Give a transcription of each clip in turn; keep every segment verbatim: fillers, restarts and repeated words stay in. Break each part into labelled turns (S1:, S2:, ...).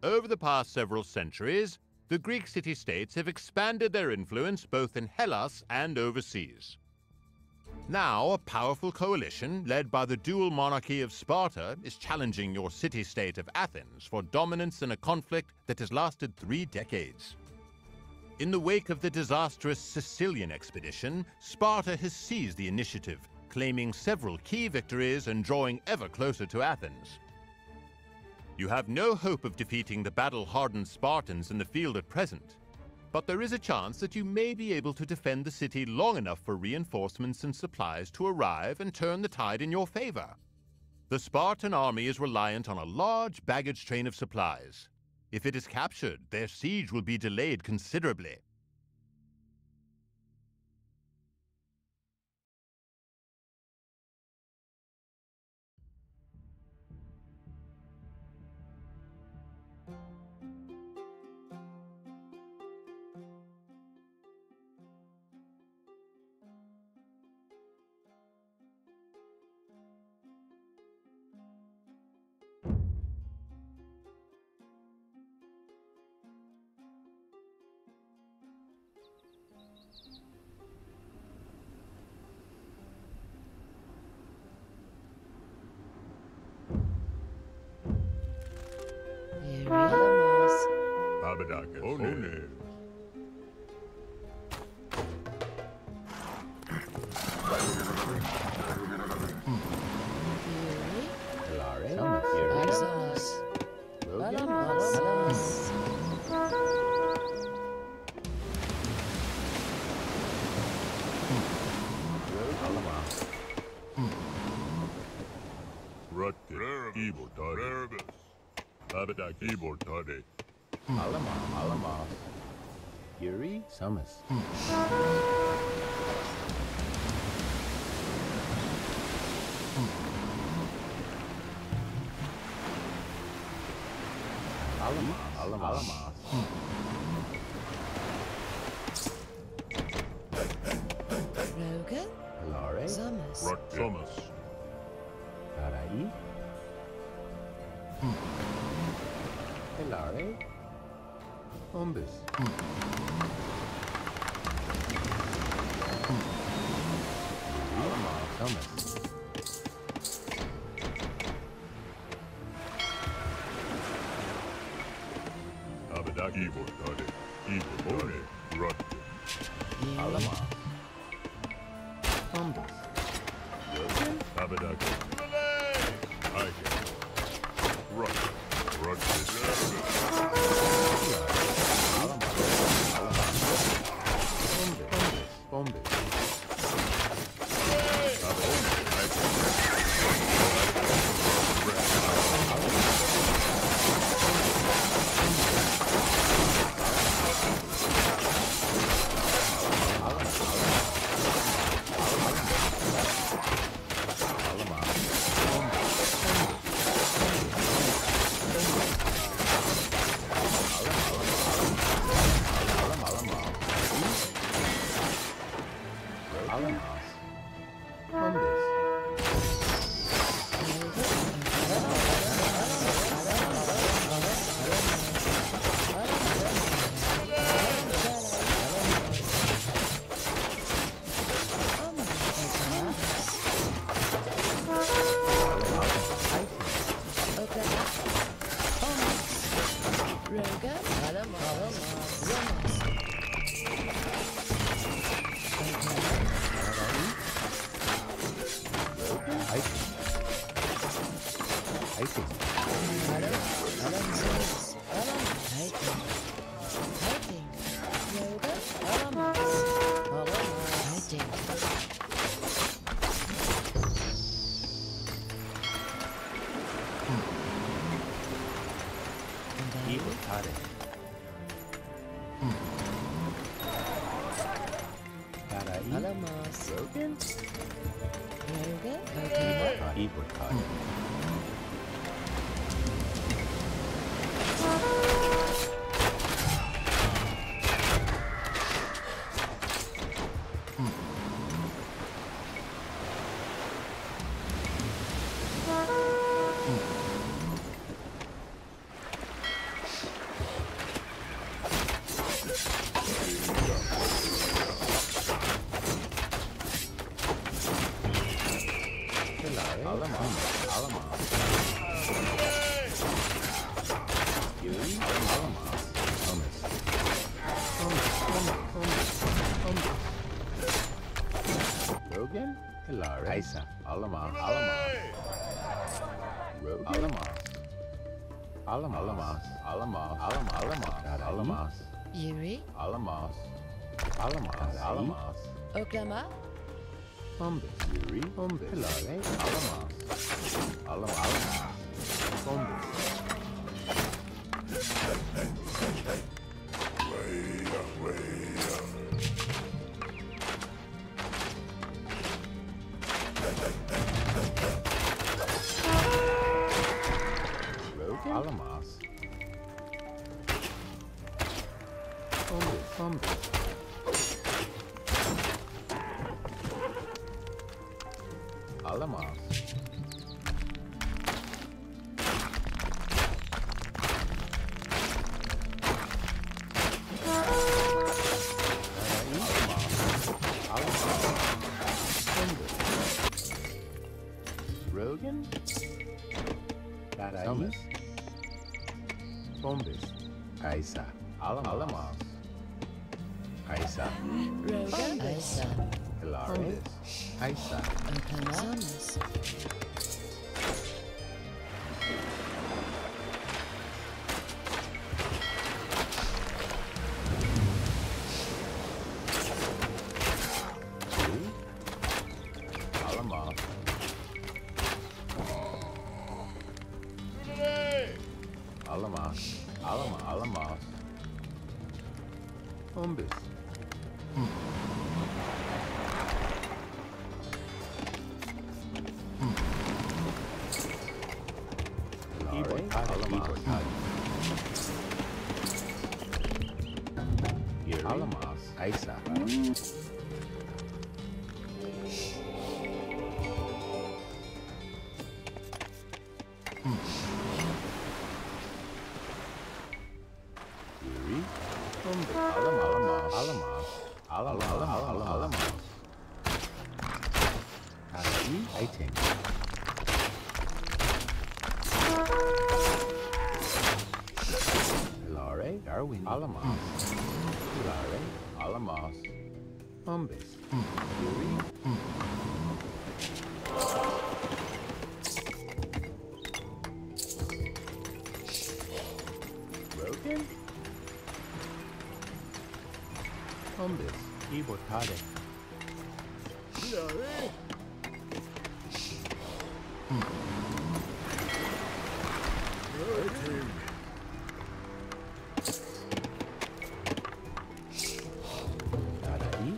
S1: Over the past several centuries, the Greek city-states have expanded their influence both in Hellas and overseas. Now, a powerful coalition led by the dual monarchy of Sparta is challenging your city-state of Athens for dominance in a conflict that has lasted three decades. In the wake of the disastrous Sicilian expedition, Sparta has seized the initiative, claiming several key victories and drawing ever closer to Athens. You have no hope of defeating the battle-hardened Spartans in the field at present, but there is a chance that you may be able to defend the city long enough for reinforcements and supplies to arrive and turn the tide in your favor. The Spartan army is reliant on a large baggage train of supplies. If it is captured, their siege will be delayed considerably.
S2: Abadakis. One.
S3: Alama, Alama. Yuri, Summers. Alama, Alama, Alama.
S4: Rogan?
S3: Hilare.
S4: Summers.
S2: Thomas.
S3: Tarai. Hilare. Ombus. Alama, Thomas.
S2: Abadaki. Evil Tade. Evil Tade. Rutkin.
S3: Alama. Ombus.
S2: Abadaki. Ike. Rutkin. Rutkin.
S3: Bombay. Hilare. Alamos. Alamos. Yuri. Alamos. Hummus. Hummus. Hummus. Hummus. Hummus. Rogan. Hilare. Isa. Alamos. Alamos. Rogan. Alamos. Alamos. Alamos. Alamos. Alamos. Alamos. Alamos.
S4: Yuri.
S3: Alamos. Alamos. Alamos.
S4: Oklama.
S3: Humbus. Yuri. Humbus. Hilare. Alamos. Alamos. Alamos. Humbus. Rogan. Alamos. Humbus. Humbus. Alamos. Rogan? Thomas. Bombus. Kaisa. Alamos. Kaisa.
S4: Rogan. Isa.
S3: Hilare. Kaisa.
S4: Oklama. Thomas.
S3: Alamos. Alamos. Alamos. Alamos. Bombus. Hilare. Alamos. Yuri. Alamos. Kaisa. Yuri. Alamos. Alamos. Alamos. Alamos. Alamos. Alamos. Harai. Eighteen. Hilare. Darwin. Alamos. Hilare. Alamos. Humbus. Yuri. Rogan. Humbus. Ibotade. Harai.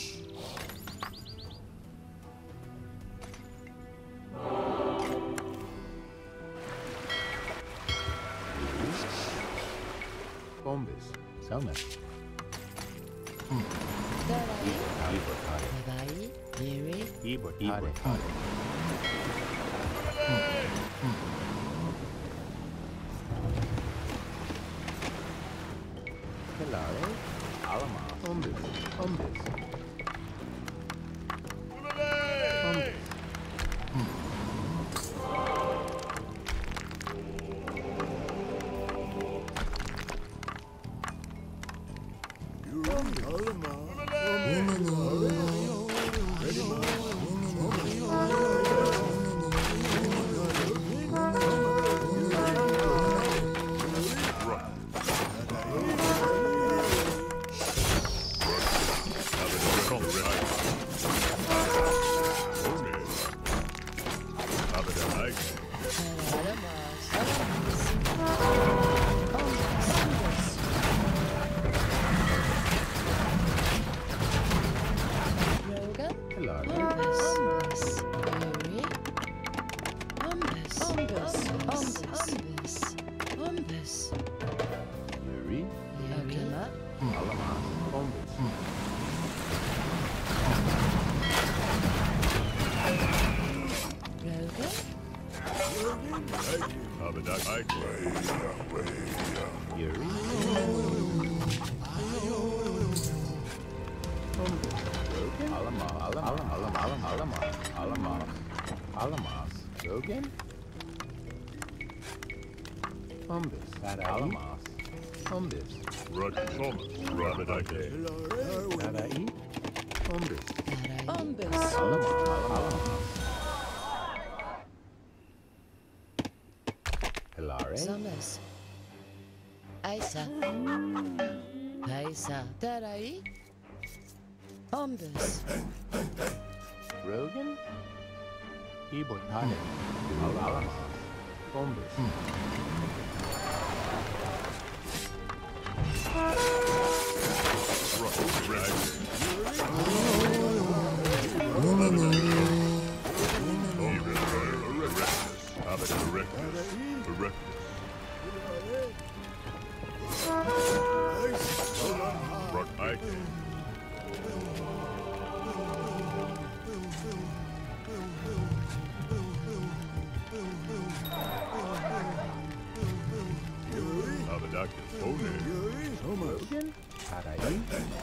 S3: Bombus. Selma.
S4: Darai.
S3: Ibotade.
S4: Darai. Yuri.
S3: Ibotade. Hilare. Alamos. Humbus. Humbus. Humbus. Alamos. Alamas. Rogan? Umbus. Alamas. Umbus.
S2: Rut Thomas. Rabadake.
S3: Tarai. Umbus.
S4: Tarai.
S5: Umbus.
S3: Alamas. Alamas. Hilare.
S4: Summers. Isa. Isa. Tarai. Umbus.
S3: Rogan? Ibotane. Alamas. Umbus.
S2: Rut Dragon. Erectus. Erectus. Erectus. Rut Ike. Abadacus. One.
S3: Rogan? Tarai.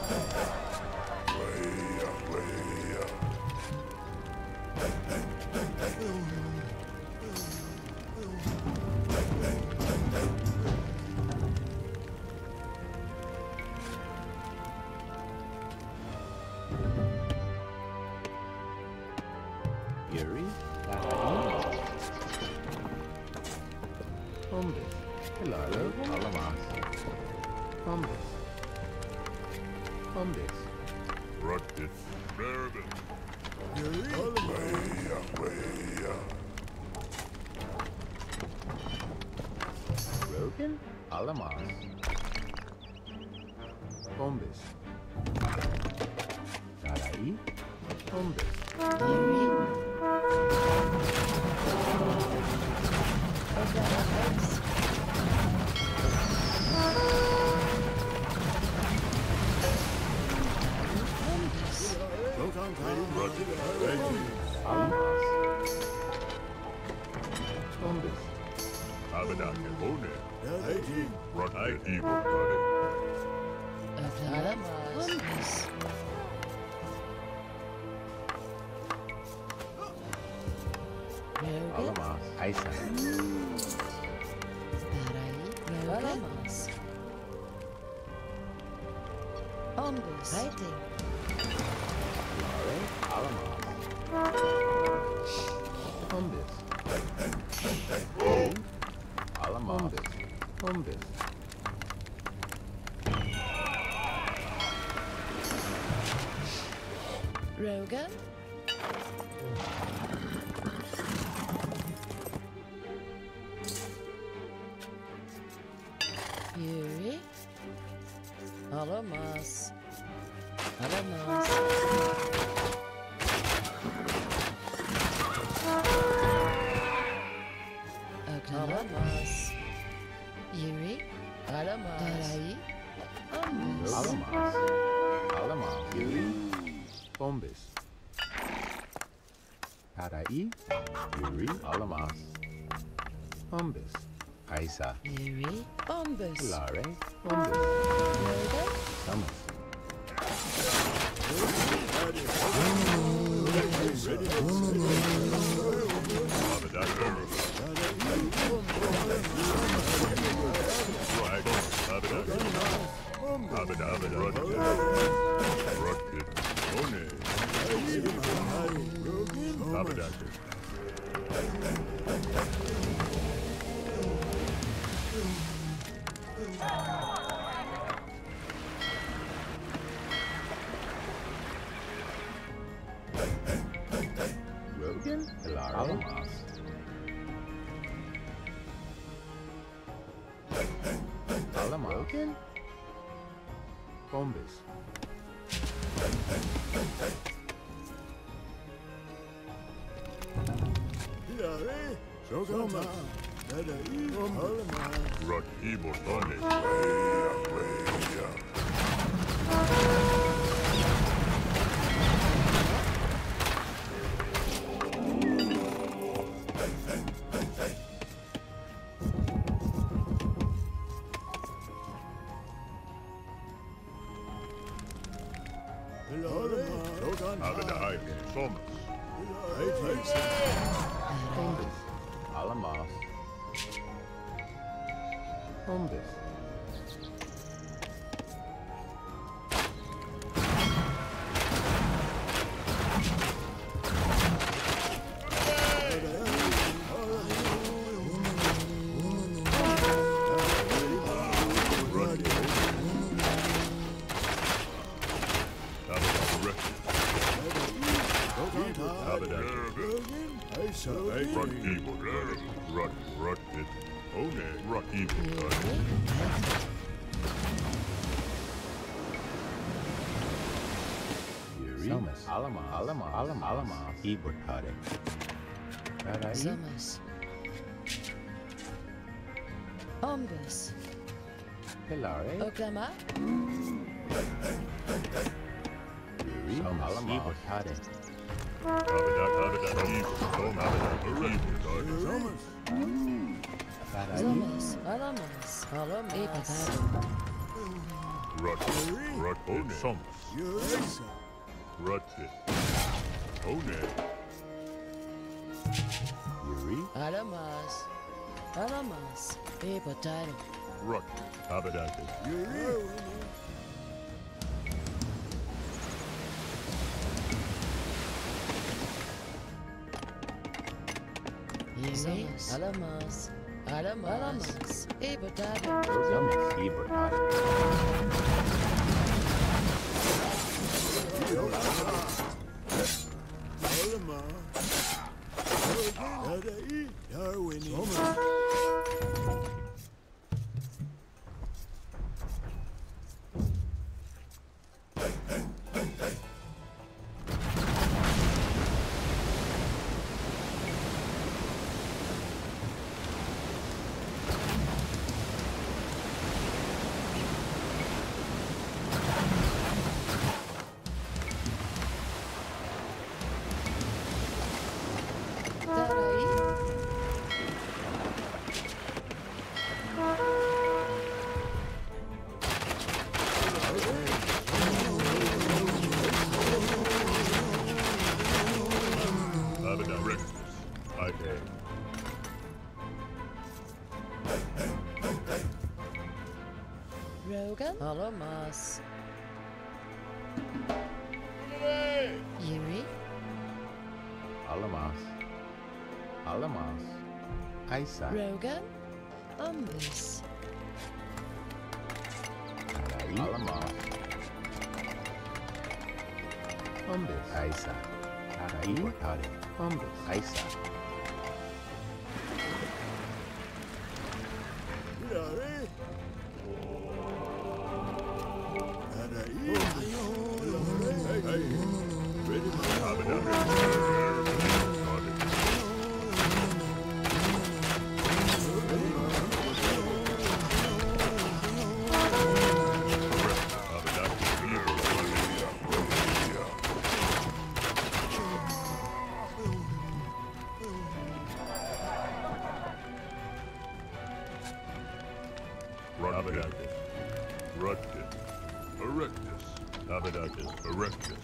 S3: Yuri. Tarai. Umbus. Hilare. Alamas. Umbus. Umbus.
S2: Rutgis. Marabin.
S3: Rogan? Alamas. Umbus. Tarai. Umbus.
S4: Yuri.
S3: Alamas. Umbus.
S2: Abadacus. One. Rut Ike. Evil Body.
S4: Alamas. Rogan.
S3: Alamas. Isa.
S4: Tarai. Rogan. Alamas. Umbus. Fighting.
S3: Hilare. Alamas. Umbus. Alamas. Umbus.
S4: Rogan. Yuri. Alamas. Alamas. Alamas. Yuri. Alamas. Tarai. Umbus.
S3: Alamas. Alamas. Yuri. Umbus. Tarai. Yuri. Alamas. Umbus. Isa.
S4: Yuri. Umbus.
S3: Hilare. Umbus.
S4: Rogan.
S3: Summers.
S2: Abadacus. Right. Abadacus. Abadacus. Rutgis. One. Abadacus.
S3: Rogan. Hilare. Alamas. Alamas. Rogan. Umbus.
S2: Rut Evil Body. Abadacus. Thomas.
S3: Umbus.
S2: Rock evil done. Rock, rock it. One, rock evil done.
S3: Yuri. Somas. Alama. Alama. Alama. Alama. Ibut Hare. Tarai.
S4: Somas. Ombus.
S3: Hilare.
S4: Oklama.
S3: Yuri. Somas. Alama. Ibut Hare.
S2: Abadak, abadak, evil. Som, abadak, evil done.
S3: Tarai.
S4: Somas. Alamas. Alamas.
S2: Rock, rock it. Soms. Rock it. One.
S3: Yuri.
S4: Alamas. Alamas. A potato.
S2: Rock. Abadak.
S4: Yuri. Alamas. Alamas. A potato.
S3: Somas. Ibut Hare.
S4: Tarai.
S2: Abadak, reckless. I can.
S4: Rogan. Alamas. Yuri.
S3: Alamas. Alamas. Aisa.
S4: Rogan. Ombus.
S3: Tarai. Alamas. Umbus. Aisa. Tarai. Ibut Hare. Umbus. Aisa.
S2: Abadacus. Rudkis. Erectus. Abadacus. Erectus.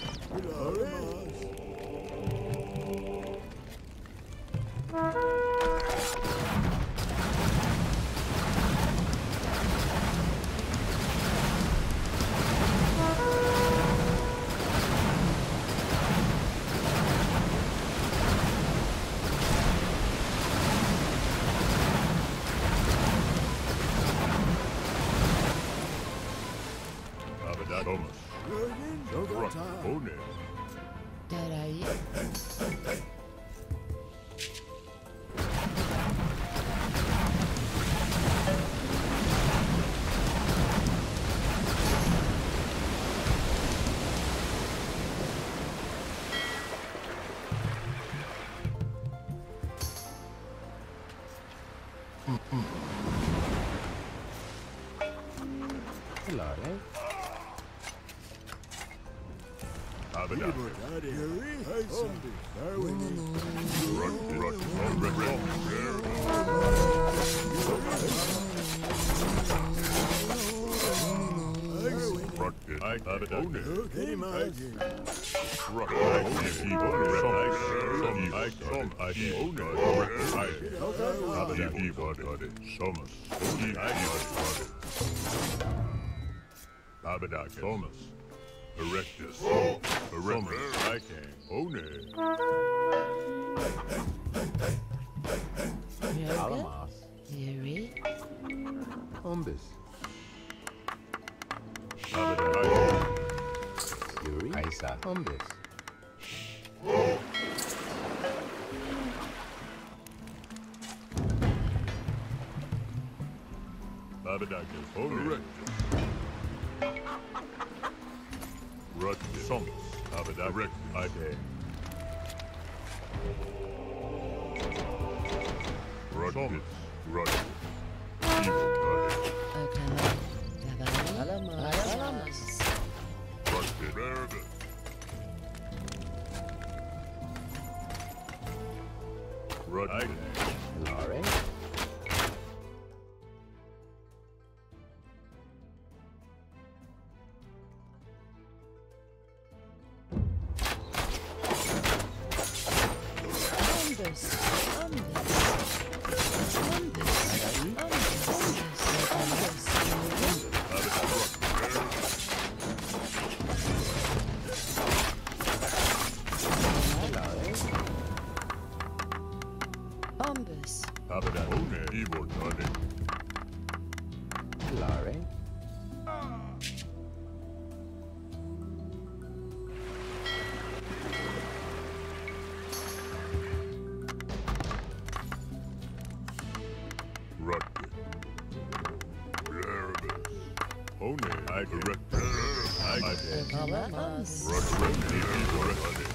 S2: Thomas. Rock. One.
S4: Tarai.
S3: Hilare.
S2: Abadacus. Rock. Rock. Rock. Abadacus. Rock. Rock. I come, I own it. I get. Evil body. Thomas. Evil body. Abadak. Thomas. Erectus. Erectus. I can. Own it.
S4: Yoga.
S3: Alamas.
S4: Yuri.
S3: Umbis.
S2: Abadak.
S3: Yuri. Aisa. Umbis.
S2: Abadak. Erectus. Ruttus. Thomas. Abadak. Erectus. I can. Ruttus. Ruttus. Evil body.
S4: Oklahoma. Davani. Alamas. Alamas.
S2: Ruttus. Erebus. Ruttus.
S3: Lare.
S4: Umbus. Umbus. Umbus. Umbus. Umbus. Umbus.
S2: Abadak. Own it. Evil body.
S3: Lare.
S2: Ruttus. Erebus. Own it. I can. I can.
S4: Alamas.
S2: Ruttus. Evil body.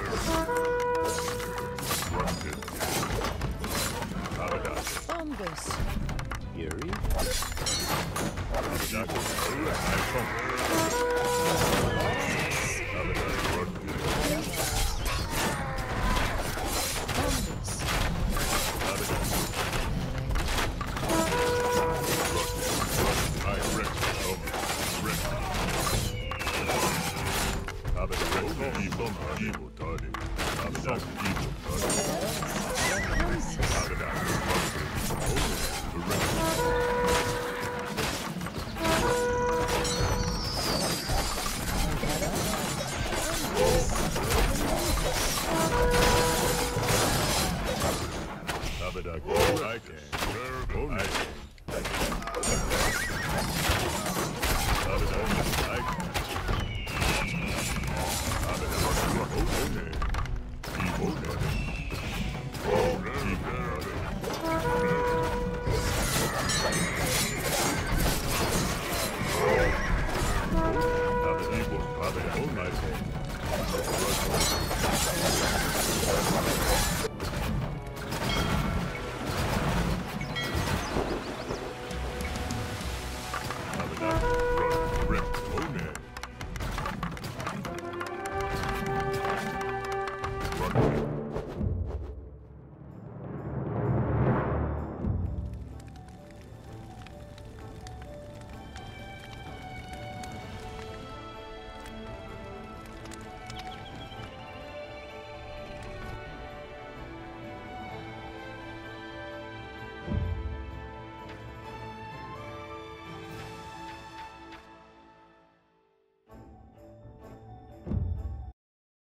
S2: Ruttus. Abadak.
S4: Umbus.
S3: Yuri.
S2: Abadak. I come. Abadak. Ruttus.
S4: Umbus.
S2: Abadak. I wreck Thomas. Wreck. Abadak. Evil. Evil body. Abadak. Evil body. Abadak. Abadak. I can. I can.